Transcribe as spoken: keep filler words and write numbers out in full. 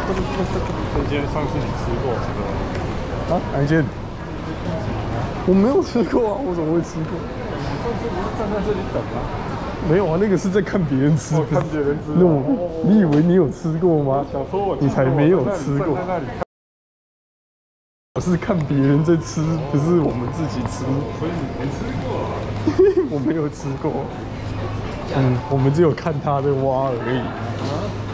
这间上次你吃过是吧？ 啊，哪一间？我没有吃过啊，我怎么会吃过？ 上次不是站在这里等吗？ 没有啊，那个是在看别人吃。 我看别人吃。 那我，你以为你有吃过吗？ 想说我你才没有吃过。我是看别人在吃，不是我们自己吃。 所以你没吃过、啊？ 我没有吃过。嗯，我们只有看他在挖而已。